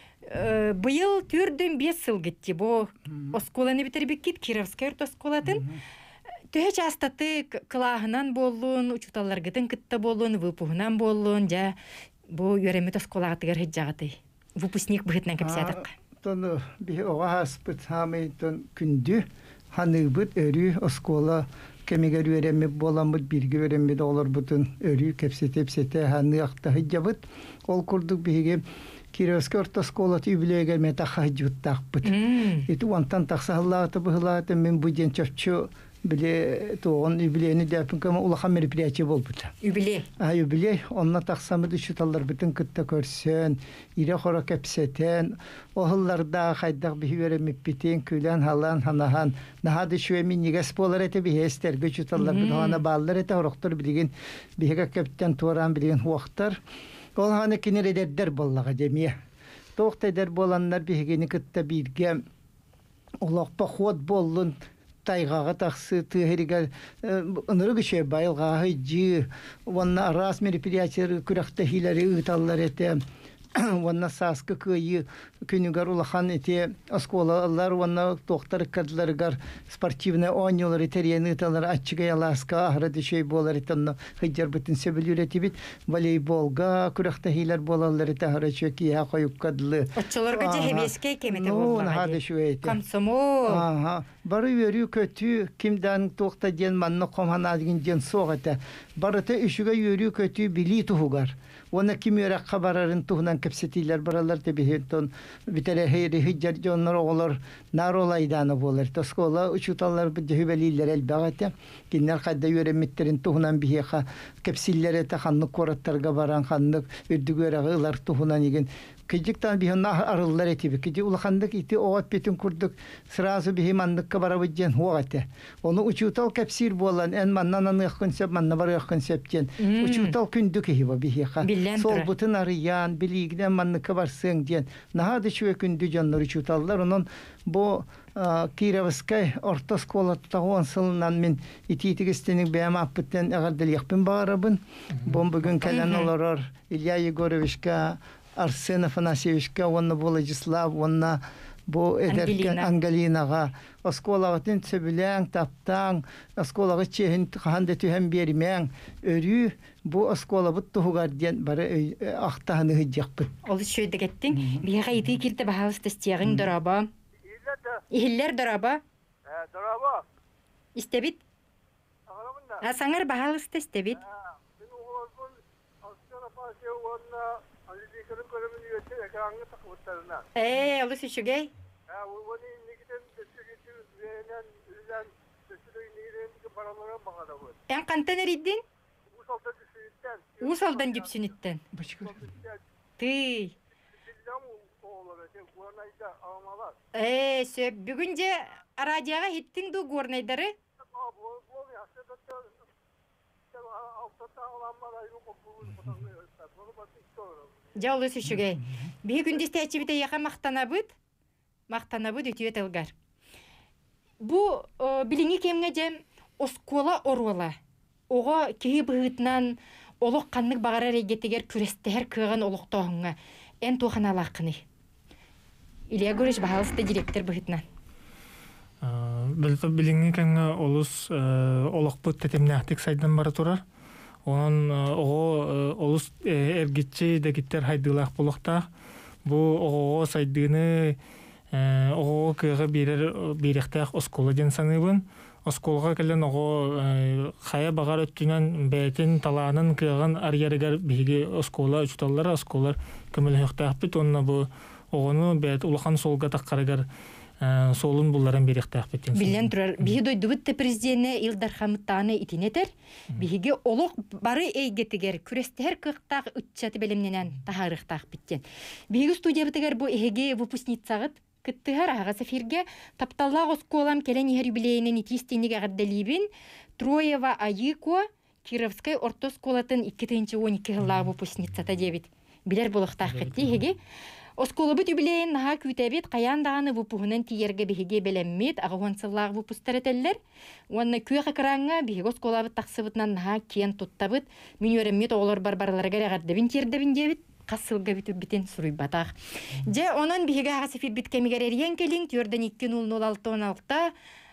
Быйыл түрдөн 5 жыл кетти. Бу осколаны битер биккит Кировская осколатын. Төһө частаты кылаһынан боллун, учуталларгытын кытта боллун, выпугунан боллун, жа бу йөремет осколагатыгар хыджагаты. Выпускник быхытнан кепсядык. Тону би огаспыт хамайтын күндү ханыбыт өрү оскола кемигер йөремет боламыт бирге йөремет олар бутун өрү кепсете ханы акта хыджабыт. Ол курдук биге Кировская оскола юбилейге мета хыджуттакпыт. Иту вантан таксаллаты быхлаты мен буден чөпчө биле тоон юбилейни депин кем улахан мероприятие болбут. Юбилей. Юбилей онна таксамы düşütallar bütün кытта көрсөн, ире хора кепсетен, ohullarda хайдак бихверемип битен күлән халан ханахан, нахады шөми нигес болар эте бихестер düşütallar bütün хана баллар эте хороктор билген биһеге кептен туран билген хуактар. Ол ханы кинередер боллага демие. Токтайдер боланнар бихегени кытта бирге олак поход боллун тайгаға тақсы тыһырыгар ыныры кеше байылға хыджы онна раз мероприятие күрәхтә хиләре ыталлар эте онна саскы кыйы күнүгар улахан эте осколалар онна доктор кадларгар спортивный оньолар этерени ыталлар ачыга яласка ахры дешей болар этенна хыджар бүтүн себелүрети бит волейболга күрәхтә хиләр болалар эте харачыки я коюп кадлы Оччолорга жехебеске кемете боллар. Комсомол. Бары йөрү көтү кимден токта ден манны комхана деген ден согата. Барыта үшүгө йөрү көтү били тугар. Оны ким йөрәк хабарын тугнан кепсетилер баралар тебехтон битере хейри хиҗҗар җоннар олар наролайданы булыр. Тоскола учуталар бу җөбелиләр әлбәгатә. Киннәр кадда йөрәмиттерин тугнан бихеха кепсилләре таханны кораттарга баран ханны үрдүгөрәгылар тугнан иген. Кыҗыктан бихна арыллар этиби. Киҗи улахандык ити оат бетин курдук. Сразу бихимандыкка барабыҗен хуагате. Оны учутал кепсир болан эн маннан концепт манна бар концептен. Учутал күндүк хиба бихеха. Сол бутын арыян билигден манныкка барсың ден. Нахады шуе күндү жаннар учуталлар. Онон бу Кировская орта школа тагын сылынан мен ититигестенең бәм аппыттан агардыл якпын барабын. Бу бүген калан олар Илья Егоровичка Арсен Афанасьевичка, онна Владислав, онна бу эдеркен Ангелинага, осколага тен сөбүләң таптаң, осколага чехин ханды түһәм бермәң, өрү бу оскола бут тугар дигән бары ахтаны хыҗакпыт. Ол шөйдә кеттең, бия ити киртә баһалыс тестиягың дораба. Иһилләр дораба. Дораба. Истебит. Саңар баһалыс тестебит. Алыс үшігей? Ән қантан әрейден? Усалдан жүпсінеттен. Тый. Бүгінде радияға хеттің ду горнайдары? Жалыс үшігей. Бей күндесті әчебіте яқа мақтанабыд өтует әлгар. Бұ біліңі кемге жем оскола оруала. Оға кейі бұғытынан олық қаннық бағарар егетегер күрестер күйған олықтауыңа ән туған алақыны. Илья Гуриш бағалысты директор бұғытынан. Біліңі кемге олыс олық бұд тәтемнәқтік сайдан бара тұрар. Onun olus ergitçi de gitter haydılaq bulaqtaq. Bu o saydığını o kığı birikhtaq oskola den sanıbın. Oskolga kelen o xaya bağar öttünen beytin talağının kığın ariyarıgar bigi oskola uçutallar oskolar kömül höqtaq bit. Onna bu oğunu beyt ulaqan solga taqqarıgar solun bulların birikhtaq bitin. Билен турар, биһи дойдубут президентне Илдар Хамыттаны итинетер. Биһиге олоқ бары эйгетигер күрестер кыктак үтчаты белемненен тахарыктак биттен. Биһиге студиябытыгар бу эһеге выпускницагыт кыттыгар ага сафирге тапталлак осколам келен юбилейинен итистиниге гадделибин Троева Айыко Кировская орта школатын 2-12 жыллар выпускницата дебит. Билер булыктак кетти эһеге Осколобыт юбилейн наха күтәбит каян даганы вупуһунан тиерге биһиге белеммит агыгонсыллаах вупустаретеллер. Уанна күәк экранга биһиге осколабыт тахсыбытнан наха киен туттабыт. Мен өреммит оголор барбарларга рагардабин тиердебин дебит. Кассылга битүбитен суруйбатах. Же онон биһиге хасифит бит кемигеререн келин түрдөн 2-0-0-6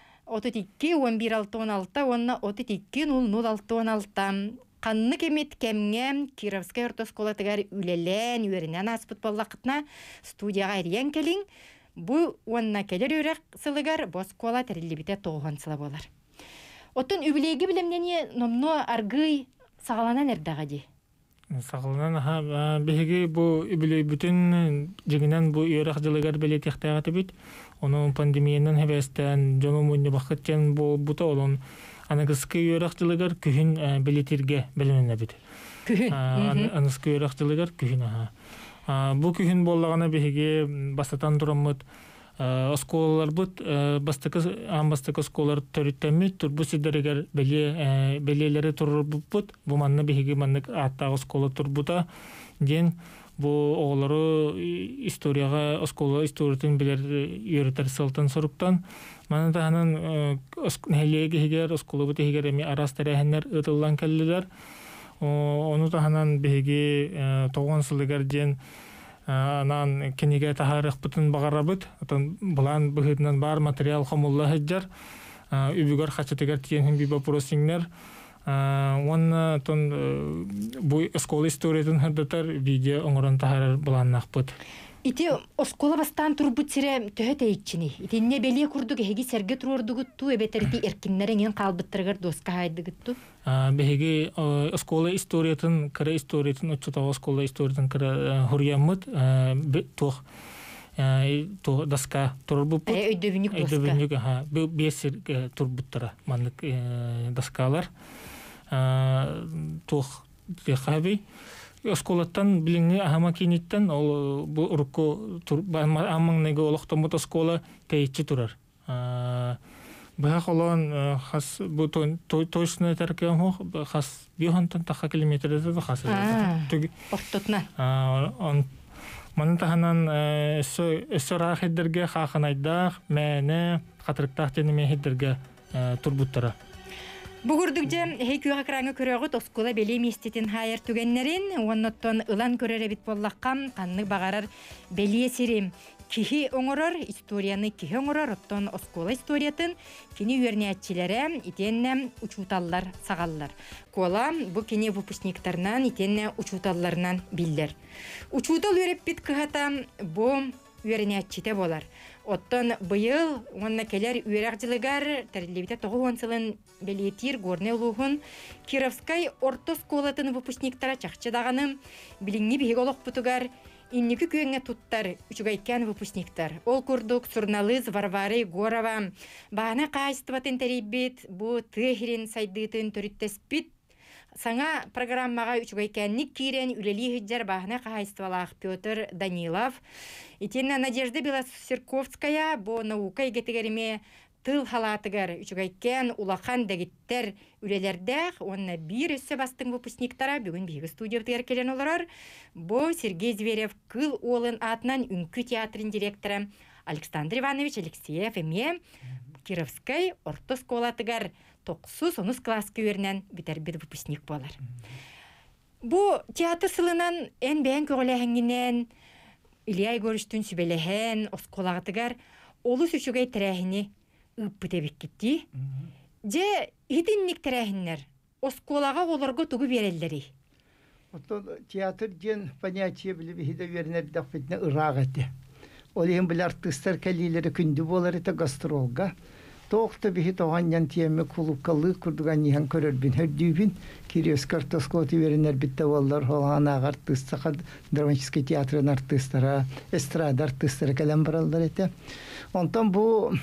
32-11-6 онна 32-0-0-6 Канны кемет кемге Кировская ортоскола тегар үлелен үренен аспыт боллақытна студияға ерен келин. Бу онна келер үрек сылыгар боскола тәрелебіте тоған сыла болар. Оттын үбілейгі білемнені номно аргый сағаланан әрдаға де? Сағаланан беге бу үбілей бүтін жегінен бу үйрек жылыгар біле тектағаты бүт. Оның пандемиянан хәбәстен жону мұнне бақытчен бұта олон Анагыскы үйрақтылығар күхін білетерге біліміне біді. Күхін? Анагыскы үйрақтылығар күхін. Бұл күхін болағана бігеге бастатан тұрамыд. Осколалар бұд, бастықы осколалар төріттәмет, тұрбу сидерегер белелері тұрыр бұд. Бұл манны бігеге маннық аттағы оскола тұрбута. Ден бұл оғылары историяға, оскола историятын білер үйретер сылтын сұрыптан. Мана таханан нәлеге хигер, осколы хигер эми арастарахыннар ытылдан кәллилер. Оны таханан беге тоғын сылыгар ден анан кенеге тахарық бұтын бағарабыт. Бұлан бұхытынан бар материал қамулла хеджар. Үбігар қачатыгар тиенхін бі бапуросиңнер. Оны бұл осколы историятын хырдатар видео оңырын тахарар бұланнақ бұт. Ити оскола бастан турбут сире төһөтэ ичини. Ити не белие курдук хеги серге турордугутту эбетерти эркиннерен калбыттыргар доска хайдыгытту. Беги оскола историятын, кыра историятын, оччотого оскола историятын кыра хурьяммыт тох доска турбут. Өйдөбүнүк доска. Өйдөбүнүк, бу бесир турбуттара маннык доскалар. Тох дехаби Осколаттан билинни ахама киниттен ол бу урукку аммаңнеге олохтомут оскола тейчи турар. Бага холон хас бу точно теркен хох хас бихонтан таха километрде хас. Ортотна. Он мантаханан эсора хеддерге хаханайдах мэне хатырыктах тене хеддерге турбуттара. Бугурдук же хейкуга краңы көрөгөт оскола беле местетин хайыр түгеннерин, онноттон ылан көрөрө бит боллаккам, канны багарар белие сирим. Кихи оңорор, историяны кихи оңорор, оттон оскола историятын кини үйөрнәтчиләре итенне учуталлар сагаллар. Кола бу кини выпускниктарнан итенне учуталларынан биллер. Учутал үйреп бит кыхата бу үйөрнәтчите болар. Оттон быйыл онна келер үйрәк жылыгар тәрелебите 9 сылын белетир горне улуғын Кировскай ортосколатын выпускниктара чақчыдағаны билинги бигі олық бұтыгар иннекі күйіңе туттар үчігайкен выпускниктар. Ол күрдік Сурналыз, Варвары, Горова бағана қайыстыбатын тәрейбет бұ тыхерин сайдытын төріттеспит. Саңа программаға үчігайкенник кирен үлелі хүджер бағына қайыстывалақ Петр Данилов. Итенна Надежда Белосерковская бо наука егетігеріме тыл халатыгар үчігайкен улахан дәгіттер үлелердәқ. Онна бір өссі бастың выпускниктара бүгін бейгі студиятығар келен оларар. Бо Сергей Зверев кыл олын атынан үнкі театрын директоры Александр Иванович Алексеев эме Кировскай ортосколатыгар 9-10 класс көрінен бітер бір выпускник болар. Бу театр сылынан ән бән көғіләхіңінен Илья Егорыштың сүбеліхен, осколағытыгар олы сүшігай тәрәхіні үппіте беккетті. Же хитинник тәрәхіннер осколаға оларға тұғы берелдері. Театр ден понятие білі бейді верінер дақпетіне ұрақ әті. Ол ең білі артыстар кәлейлері күнді болар еті гастролға. Тоқты бихи тоғаннан тиемме кулуккалы күрдіған нихан көрербін хөрдүйбін. Киревск артоскоты веренер бітті олар олған артыстаға драматический театрын артыстара, эстрада артыстара кәлем баралдар еті. Онтан бұл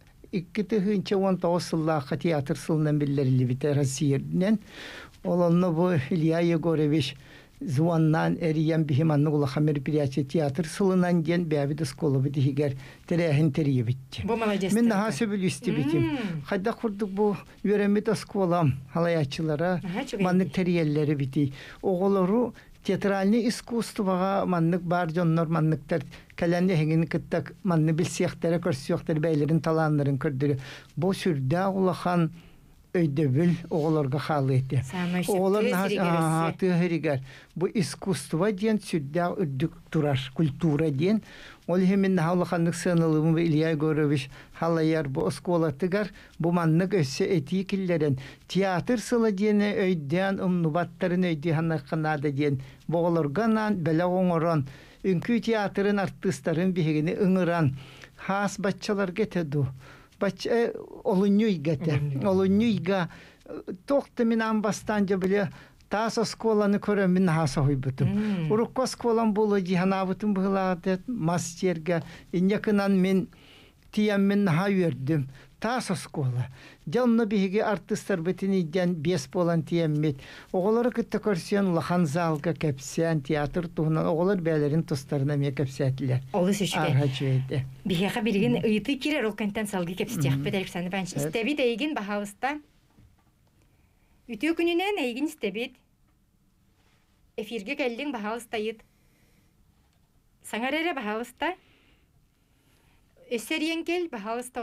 2-19 сыллаққа театр сылынан білдерілі біті Россияден. Оланны бұл Илья Егорович Зуаннан эриен бихиманны улаха мероприятие театр сылынан ден бәбіді сколы біді хигер тәрәхін тәрие бітті. Мен наға сөбіл үсті бітім. Қайда құрдық бұл өремет осколам халаячылара манны тәриелері біті. Оғылару театральный искусствоға маннык бар жоннор манныктар кәләнне хеңин кыттак манны билсияқтары көрсüяқтар бәйлерин таланларын көрдүрү. Бу сүрдә улахан өйдөбүл оголорга халы эти. Оголорна тыгырыгар. Бу искусство ден сүрдә үдүк турар, культура ден. Ол хемин хаулаханнык сынылымы Илья Егорович халаяр бу осколатыгар бу маннык өссө этикиллерин театр сылы дене өйден умнубаттарын өйди ханнакканада ден боголорганан беле оңорон үнкү театрын артисттарын бигини ыңыран хас баччалар кетеду. Бачча олуньюйга токты минан бастанжа биле тас осколаны көрөм мен хаса хойбутум. Урукка осколан болу жиханабытым быгылады мастерге инякынан мен тиям мен хайвердим. Тас оскола. Жанны биге артисттар бетини ден бес болан тиеммет. Оголары кытта көрсен лахан залга кепсен театр туһунан оголар бәлерин тустарына ме кепсәтләр. Олы сүшкә. Архачыйды. Биһәгә билген ыйты кирер ул контент салгы кепсәтәк бедәр сәне бәнч. Истәби дәйген баһалыста. Үтү күненән әйген истәбит. Эфирге кәлдең баһалыста йыт. Саңарәре баһалыста. Эсерен кел баһалыста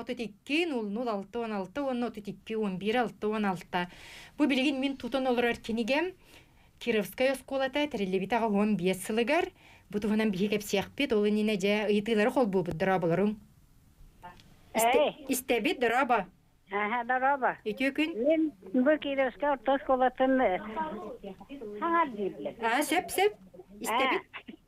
32-06-16-11-11-6-16. Бу билген мин тутан олар кинигем Кировская школата терелебитага 15 сылыгар. Бу туганан биһи кепсәкпет ул нине жа ыйтылары хол бу драбаларың. Истәбит драба. Драба. Итү күн. Мен бу Кировская школатын хаңар дипле. Сеп. Истәбит.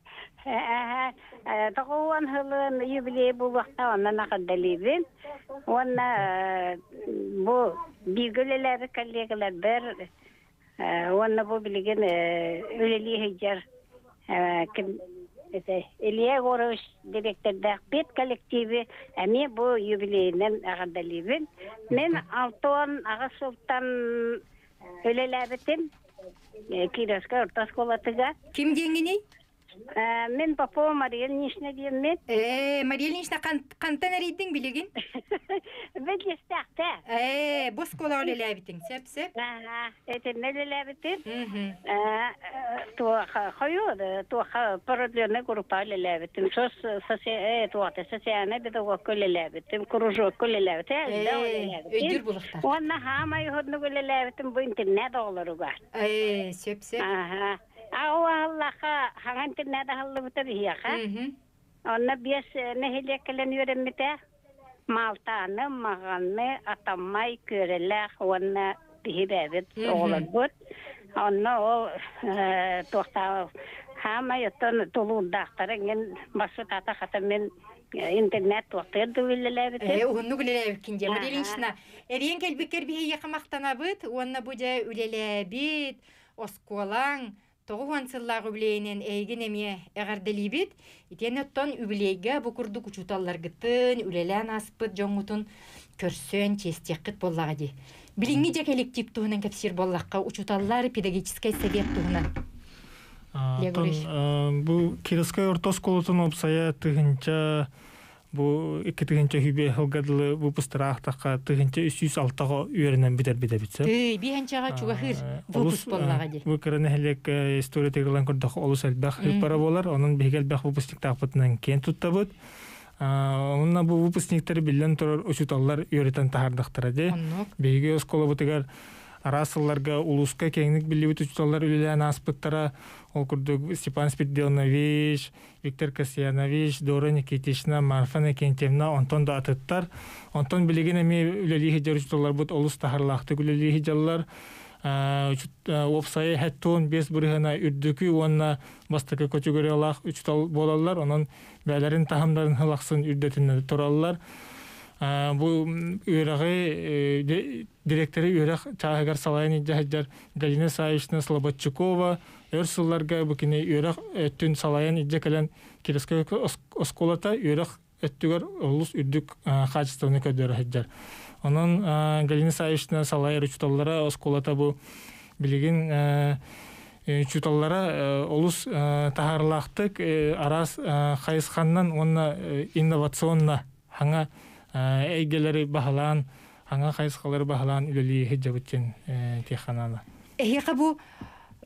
Тагуан хылын юбилей бу вакытта аннан акадалибин. Онна бу билгелелер коллегалар бер онна бу билген өлели хеҗер ким Илья Егорович директорда бет коллективы әме бу юбилейнен акадалибин. Мен Алтон Ага Султан өлеләбетин Кировская орта школатыга. Ким деңгени? Мен Попова Мария Ильинична дейм мен. Мария Ильинична кантан әрейдің білеген? Бәлестәқті. Бұл скола олы ләбітің, сәп? Әтен әлі ләбітін. Туақа пародленный группа олы ләбітін. Туақты социальный бедовок олы ләбітін. Кружок олы ләбітін. Өйдір бұлықтар. Онна хама үйhodны олы ләбітін. Бұл интернет олары бар. Сәп. Аллаха хаган интернет халлы бутар хияха. Онна бес нехилеклен йөрәммәтә. Малтаны, маганны, атамай көреләр, онна бихибәбет олар бут. Онна ол тохта хама ятан тулудактарын башы тата хатамен интернет вакыт дүүлеләбет. Онны гүлеләбет кинҗә. Мадилинчна, эрен келбекер бихи якмактанабыт, онна буҗа үлеләбит, осколаң Тоғуан сыллағы білейінен әйген әме әғарделейбет, етенеттен үбілейге бұқырдық ұчуталар гіттін, үлелән аспыт жоңғытын көрсөн тестеққыт боллаға де. Біліңгі де коллектив тұғынан кәпсер боллаққа ұчуталар педагогическай совет тұғынан. Бұл Кировская орта школатын опсая тұғынша Бу 2-нче хүбе хылгадылы выпустырақтаққа 306-ға үйерінен бітер-бітер. Бейханчаға чуғахыр выпуск боллаға де. Бұл кірінәхілек история тегілен көрдіқі олыс әлбәқ хылпара болар. Оның бейгелбәқ выпускник тақпытынан кен тұтта бұд. Онына бұл выпускниктері білден тұрар ұшыталар үйерітен тағардықтыра де. Бейге оскола бұтығар арасылларга улуска кеңник билибит учталар үлелән аспыттара ол күрдүк Степан Спиридонович, Виктор Касьянович, Дора Никитична, Марфа Никентьевна, Антон да атыттар. Антон билеген эми үлелиһи жар учталар бут олус тахарлахты үлелиһи жаллар. Опсайы хәттон 5 бүріғана үрдікі онна бастықы көтігөрелақ учтал болалар. Онын бәлерін тахымдарын хылақсын үрдетінді тұралар. Бұл үйрағы директоры үйрақ чағығар салайын иджахаджар Галина Саевична Слободчукова өрсылларға бүкіне үйрақ өттін салайын иджакалан Кировская осколата үйрақ өттігер олыс үрдік қачыстығыны көдері хаджар. Онын Галина Саевична салайыр учталлара осколата бұл білеген учталлара олыс тахарлақтық арас қайысқаннан онна инновационна хаңа әйгелері бағалан, аңа қайысқалары бағалан үлелі хеджабытчен текхананы. Әйеқа бұ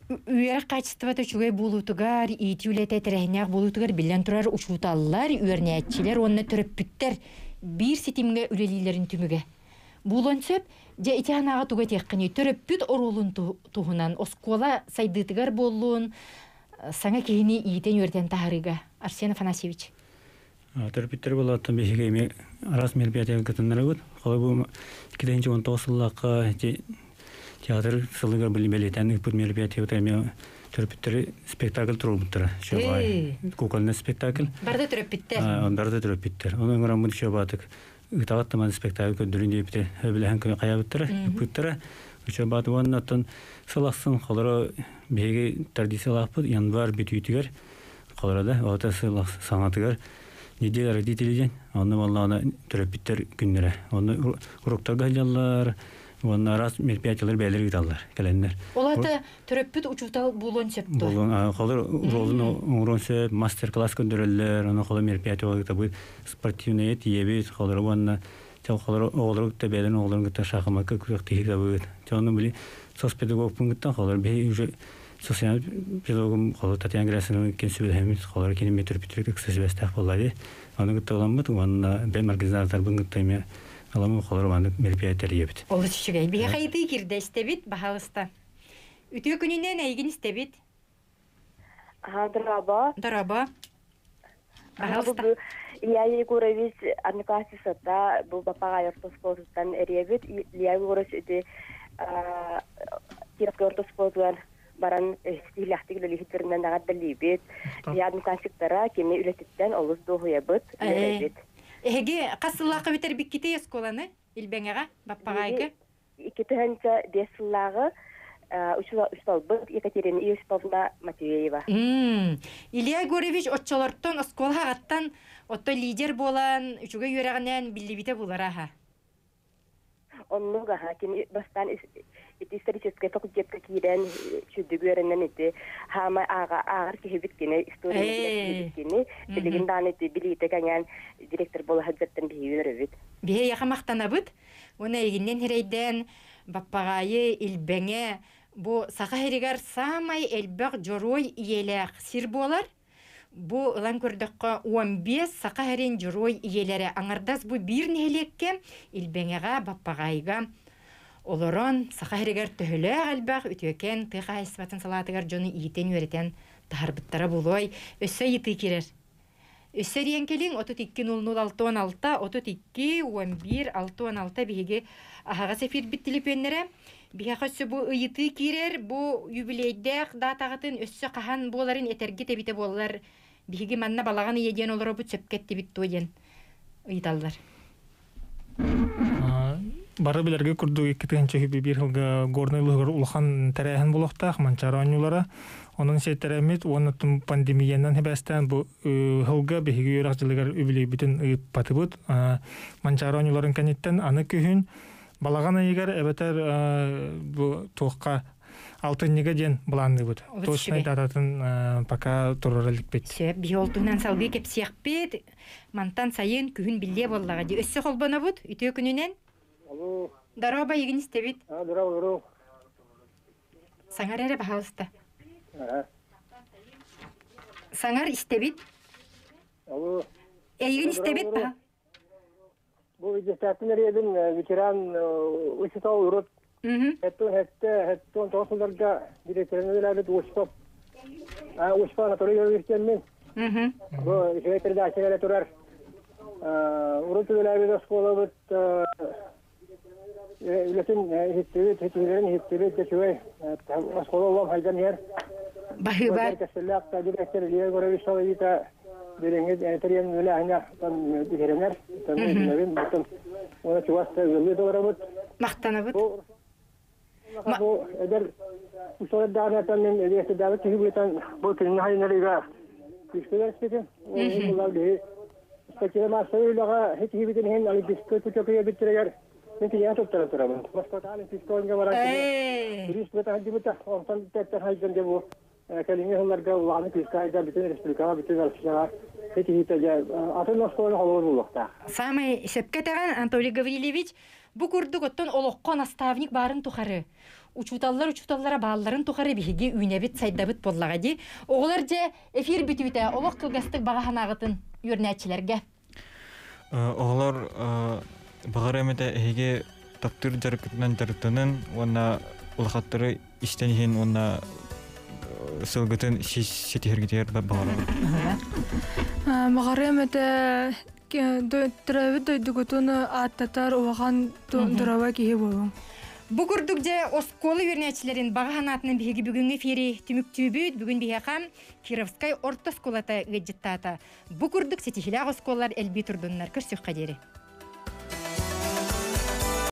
Үйер качеството чугай булутугар, итүлете терехнях булутугар билен турар учуталлар, үйернәтчилер онны төрөппүттер бир ситимге үлелилерин түмүгө. Булон сөп, же итянага туга теккини төрөппүт орулун тухунан оскола сайдытыгар боллун саңа кийини иитен үйертен тахарыга. Арсен Афанасьевич. Төрөппүттер болаттан бехигеме арас мероприятия кытыннары бут. Калай бу 2019 жыллакка театр сылыгар билбелетен үпүт мероприятия өтөмө төрөппүттер спектакль турулуптар. Шобай. Кукольный спектакль. Барды төрөппүттер. Барды төрөппүттер. Онун граммын шобатык. Ытаваттаман спектакль көндүрүн дейбите. Өбүлэхэн көне каябыттар. Үпүттер. Шобаты оннаттан сылаксын колоро беги традициялаппыт. Январь бүтүйтүгөр. Колорада ота сылак саңатыгар. Неделя родителей. Онны баллана төрөппүттер күннөрө. Онны уруктарга жаллар. Онна раз мероприятиялар бәйлер гиталлар, кәләннәр. Олата төрөппүт учутал булон сөптө. Булон, колор ролун оңрон сөп, мастер-класс көндөрөллөр, аны колор мероприятиялар гитабы спортивный тиеби, колор ванна, чал колор оолор гитә бәйлен оолор гитә шахматка күрәк тигәбе. Чаны били соцпедагог пункттан колор бе уже социаль педагогым колор Татьяна Грасовна кенсүбе һәм колор кинометр битрек сөзбәстә булады. Аны гиталамы туганна бәм организатор бунгытта Аламы холорманды мероприятиялар ебит. Ол чүгәй бия хайды кирде истебит баһалыста. Үтө күнүнөн айгын истебит. Драба. Баһалыста. Я Егорович Анкасисата бу бапага йортоспортан эребит. Я Егорович эти йортоспортан баран стилахтыгы лихтернен дагаддалибит. Я Анкасиктара кеме үлетиттен олус дохуябыт. Эребит. Эге касыллакы битер бикките эсколаны илбеңега баппагайга. Икетенче бесыллагы учталбыт Екатерина Иосифовна Матвеева. Илья Егорович отчолортон осколга аттан отто лидер болан үчүгө юрагынан биллибите булараха. Оннуга кин бастан исторический факультетке кирен чүдүгөрөнөн эти хама агар кебиткене история кебиткене билигиндан эти билите канган директор боло хадзаттан бийөрөбүт. Бие якамактанабыт. Уна эгинен херейден баппагайы илбеңе бу сахаригар самай элбек жорой иелек сир болар. Бу ылан көрдөккө 15 сахарин жорой иелери аңардас бу бир нелекке илбеңега баппагайга олорон сахаригар төһөлө албак үтөкен тыга испатын салатыгар жону иитен үйрөтен тарбыттара булой өссө йыты кирер. Өссөрien келин 32-00-616 32-11-616 биге ахага сефир биттилипеннере бияхасы бу ыйыты кирер бу юбилейдек датагатын өссө кахан боларын этерге тебите боллар биге манна балаган иеден олоро бу чөпкетти биттоен ыйталлар. Бары билерге курду иккетенче бир хылга горныйлыгыр улхан тарайхан болохтах манчаранюлара onun şeyteремит онутун пандемиядан хебестен бу хылга биги юракчылыгар үбүлү бүтүн патыбыт манчаранюларын канеттен аны күһүн балаган егер эбетер бу тоққа алтыннеге ден буланыбыт. Точно дататын пока туралык бит. Сөп биолтунан салгы кепсиякпет мантан сайын күһүн билле боллага ди өссө холбонобут үтө күнүнен. Алло. Дараба егин истебит. Дараба. Саңар эре баһалыста. Саңар истебит. Алло. Егин истебит ба. Бу идестатын эребин ветеран учитал урут. Хетто тоосуларга директорунан учпап. Учпа Анатолий Юрьевичтен. Бу секретарь ачыгара турар. Урут үләбе школа бит Ләкин хиттебет дешеве школа олам хайдан ер. Бахыба. Кәселләк директор Илья Горович Соловита беренге әтерен үләһенә там дигәреннәр. Тамын бутын. Оны чуаста үле дорабыт. Мактанабыт. Бу эдер усалар дагы тамын эдер дагы тигүтен бу тинне хайнарыга. Кишкеләр сетен. Улар ди. Статья масылага хитибитен һәм али дискот чөкөй битерәгәр. Мен я тут тарабын. Маскатаны пистолга барак. Турист бета дибета, онтан тәттә хайдан дебу. Калиңеләргә уланы пискайда битен республикага битен алышыга. Хитибитә атын осколы халыр булыкта. Самый Шепкетаган Анатолий Гаврилевич Бу курдук оттон олоққа наставник барын тухары. Учуталлара баалларын тухары биһиги үйнебит сайдабыт боллага ди. Оголар же эфир бүтүтэ олоқ кылгастык багаханагытын үрнәчилерге. Оголар багарамета эге таптыр жаркытынан жарыктанын, онна улахаттары истенихин, онна сылгытын сетихергетер багара. Багарамета дөттөрөбүт дойдугутун аттатар уахан дурава кие болу. Бу курдук же осколы үрнәчилерин багаханатынын биһиги бүгүн эфири түмүктүүбүт бүгүн биһакам Кировскай орто сколата гыджыттата. Бу курдук сетихилак осколлар элби турдуннар көрсөк кадери.